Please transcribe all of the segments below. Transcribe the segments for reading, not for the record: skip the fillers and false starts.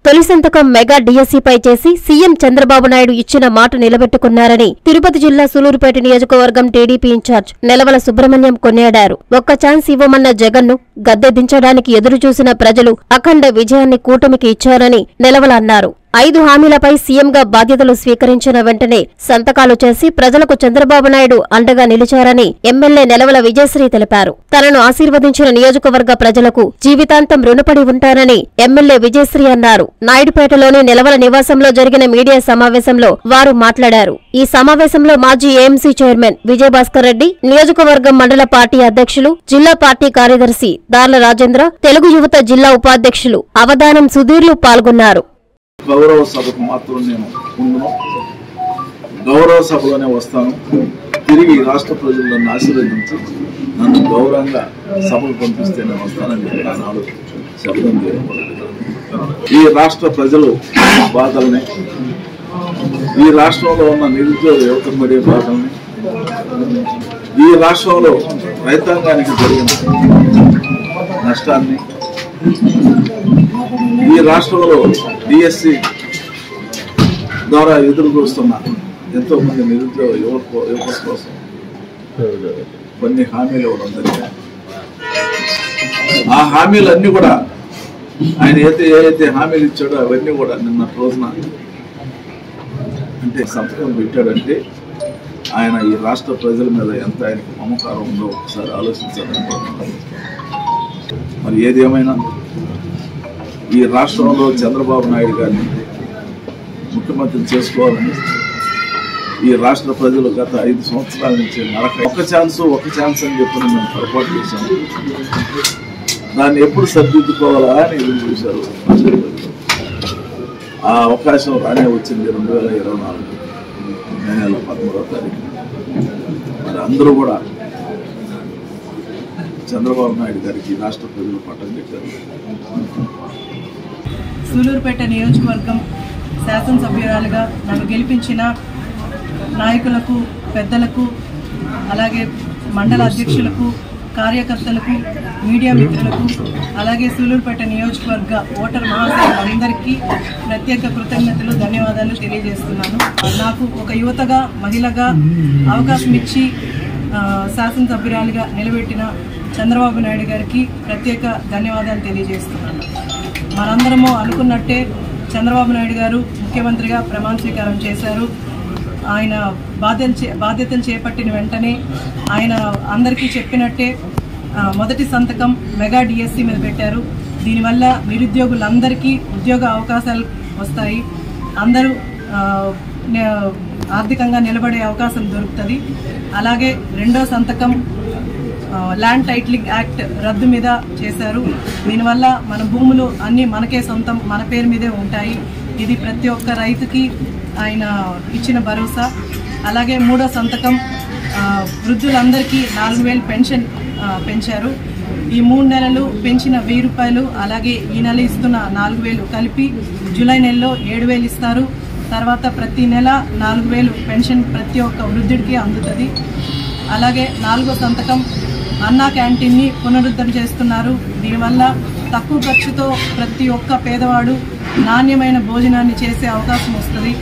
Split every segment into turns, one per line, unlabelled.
తొలి సంతకం మెగా డిఎస్సీపై చేసి సీఎం చంద్రబాబు నాయుడు ఇచ్చిన మాట నిలబెట్టుకున్నారని తిరుపతి జిల్లా సూలూరుపేట నియోజకవర్గం టీడీపీ ఇన్ఛార్జ్ నెలవల సుబ్రహ్మణ్యం కొనియాడారు. ఒక్క ఛాన్స్ ఇవ్వమన్న జగన్ను గద్దె దించడానికి ఎదురుచూసిన ప్రజలు అఖండ విజయాన్ని కూటమికి ఇచ్చారని నెలవల అన్నారు. 5 హామీలపై సీఎంగా బాధ్యతలు స్వీకరించిన వెంటనే సంతకాలు చేసి ప్రజలకు చంద్రబాబు నాయుడు అండగా నిలిచారని ఎమ్మెల్యే నెలవల విజయశ్రీ తెలిపారు. తనను ఆశీర్వదించిన నియోజకవర్గ ప్రజలకు జీవితాంతం రుణపడి ఉంటారని ఎమ్మెల్యే విజయశ్రీ అన్నారు. నాయుడుపేటలోని నెలవల నివాసంలో జరిగిన మీడియా సమావేశంలో వారు మాట్లాడారు. ఈ సమావేశంలో మాజీ ఏఎంసీ చైర్మన్ విజయభాస్కర్ రెడ్డి, నియోజకవర్గం మండల పార్టీ అధ్యక్షులు, జిల్లా పార్టీ కార్యదర్శి దార్ల రాజేంద్ర, తెలుగు యువత జిల్లా ఉపాధ్యక్షులు అవధానం సుధీర్లు పాల్గొన్నారు.
గౌరవ సభకు మాత్రం నేను ఉండను, గౌరవ సభలోనే వస్తాను. తిరిగి రాష్ట్ర ప్రజలు నన్ను ఆశీర్వదించి నన్ను గౌరవంగా సభకు పంపిస్తే నేను వస్తానని చెప్పి శబ్దం ఈ రాష్ట్ర ప్రజలు బాధల్ని, ఈ రాష్ట్రంలో ఉన్న నిరుద్యోగ యువత పడే బాధల్ని, ఈ రాష్ట్రంలో రైతాంగానికి జరిగిన నష్టాన్ని, ఈ రాష్ట్రంలో డిఎస్సి ద్వారా ఎదురు చూస్తున్న ఎంతో మంది నిరుద్యోగ యువత కోసం కొన్ని హామీలు ఇవ్వడం జరిగింది. ఆ హామీలన్నీ కూడా ఆయన ఏదైతే హామీలు ఇచ్చాడో అవన్నీ కూడా నిన్న రోజున అంటే సంతకం పెట్టాడంటే ఆయన ఈ రాష్ట్ర ప్రజల మీద ఎంత ఆయనకు మమకారం ఉందో ఒకసారి ఆలోచించాలనుకుంటున్నాను. మరి ఏదేమైనా ఈ రాష్ట్రంలో చంద్రబాబు నాయుడు గారిని ముఖ్యమంత్రిని చేసుకోవాలని ఈ రాష్ట్ర ప్రజలు గత 5 సంవత్సరాల నుంచి ఒక ఛాన్స్ అని చెప్పి మేము పొరపాటు చేశాము. దాన్ని ఎప్పుడు సరిదిద్దుకోవాలా అని ఎదురు చూశారు. ఆ అవకాశం రానే వచ్చింది 2024 మే నెల 13వ తారీఖు. మరి అందరూ కూడా చంద్రబాబు నాయుడు గారికి రాష్ట్ర ప్రజలు పట్టం పెట్టారు.
సూలూరుపేట నియోజకవర్గం శాసనసభ్యురాలుగా నన్ను గెలిపించిన నాయకులకు, పెద్దలకు, అలాగే మండల అధ్యక్షులకు, కార్యకర్తలకు, మీడియా మిత్రులకు, అలాగే సూలూరుపేట నియోజకవర్గ ఓటర్ మహాశయులందరికీ ప్రత్యేక కృతజ్ఞతలు, ధన్యవాదాలు తెలియజేస్తున్నాను. నాకు ఒక యువతగా, మహిళగా అవకాశం ఇచ్చి శాసనసభ్యురాలుగా నిలబెట్టిన చంద్రబాబు నాయుడు గారికి ప్రత్యేక ధన్యవాదాలు తెలియజేస్తున్నాను. మనందరము అనుకున్నట్టే చంద్రబాబు నాయుడు గారు ముఖ్యమంత్రిగా ప్రమాణ స్వీకారం చేశారు. ఆయన బాధ్యతలు చేపట్టిన వెంటనే ఆయన అందరికీ చెప్పినట్టే మొదటి సంతకం మెగా డిఎస్సీ మీద పెట్టారు. దీనివల్ల నిరుద్యోగులందరికీ ఉద్యోగ అవకాశాలు వస్తాయి. అందరూ ఆర్థికంగా నిలబడే అవకాశం దొరుకుతుంది. అలాగే రెండో సంతకం ల్యాండ్ టైటిలింగ్ యాక్ట్ రద్దు మీద చేశారు. దీనివల్ల మన భూములు అన్నీ మనకే సొంతం, మన పేరు మీదే ఉంటాయి. ఇది ప్రతి ఒక్క రైతుకి ఆయన ఇచ్చిన భరోసా. అలాగే మూడో సంతకం వృద్ధులందరికీ 4000 పెన్షన్ పెంచారు. ఈ 3 నెలలు పెంచిన 1000 రూపాయలు, అలాగే ఈ నెల ఇస్తున్న 4000 కలిపి జూలై నెలలో 7000 ఇస్తారు. తర్వాత ప్రతి నెల 4000 పెన్షన్ ప్రతి ఒక్క వృద్ధుడికి అందుతుంది. అలాగే 4వ సంతకం అన్నా క్యాంటీన్ని పునరుద్ధరణ చేస్తున్నారు. దీనివల్ల తక్కువ ఖర్చుతో ప్రతి ఒక్క పేదవాడు నాణ్యమైన భోజనాన్ని చేసే అవకాశం వస్తుంది.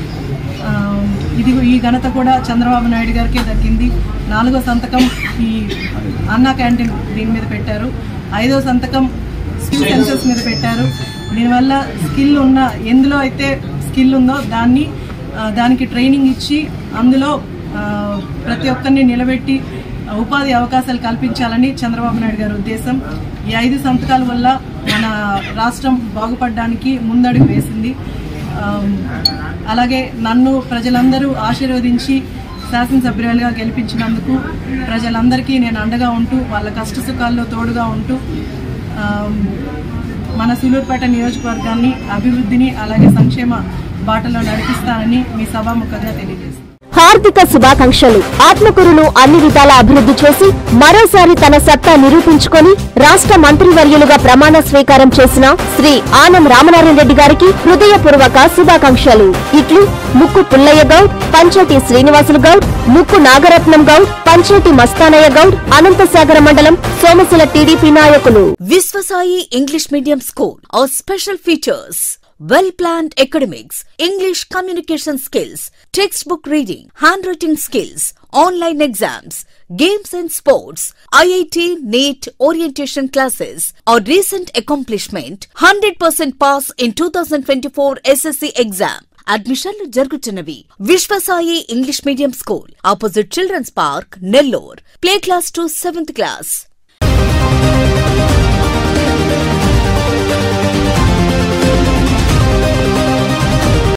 ఈ ఘనత కూడా చంద్రబాబు నాయుడు గారికే దక్కింది. 4వ సంతకం ఈ అన్నా క్యాంటీన్ దీని మీద పెట్టారు. 5వ సంతకం స్కిల్ సెన్సెస్ మీద పెట్టారు. దీనివల్ల స్కిల్ ఉన్న, ఎందులో అయితే స్కిల్ ఉందో దానికి ట్రైనింగ్ ఇచ్చి అందులో ప్రతి ఒక్కరిని నిలబెట్టి ఉపాధి అవకాశాలు కల్పించాలని చంద్రబాబు నాయుడు గారి ఉద్దేశం. ఈ 5 సంతకాల వల్ల మన రాష్ట్రం బాగుపడడానికి ముందడుగు వేసింది. అలాగే నన్ను ప్రజలందరూ ఆశీర్వదించి శాసనసభ్యురాలుగా గెలిపించినందుకు ప్రజలందరికీ నేను అండగా ఉంటూ వాళ్ళ కష్ట సుఖాల్లో తోడుగా ఉంటూ మన సూలూరుపేట నియోజకవర్గాన్ని, అభివృద్ధిని, అలాగే సంక్షేమ బాటలో నడిపిస్తానని మీ సభాముఖంగా తెలియజేస్తాను.
హార్దిక శుభాకాంక్షలు. ఆత్మకూరును అన్ని విధాల అభివృద్ధి చేసి మరోసారి తన సత్తా నిరూపించుకొని రాష్ట్ర మంత్రివర్యులుగా ప్రమాణ స్వీకారం చేసిన శ్రీ ఆనం రామనారాయణ రెడ్డి గారికి హృదయపూర్వక శుభాకాంక్షలు. ఇట్లు ముక్కు పుల్లయ్య గౌడ్, పంచాయతీ శ్రీనివాసులు గౌడ్, ముక్కు నాగరత్నం గౌడ్, పంచాయతీ మస్తానయ్య గౌడ్, అనంతసాగర మండలం సోమశిల టీడీపీ నాయకులు.
Viswasai English Medium School. Our special features: well-planned academics, English communication skills, textbook reading, handwriting skills, online exams, games and sports, IIT, NEET orientation classes, or recent accomplishment, 100% pass in 2024 SSC exam. అడ్మిషన్లు జరుగుతున్నవి. Viswasai English medium school opposite children's park, Nellore. Play class to 7th class.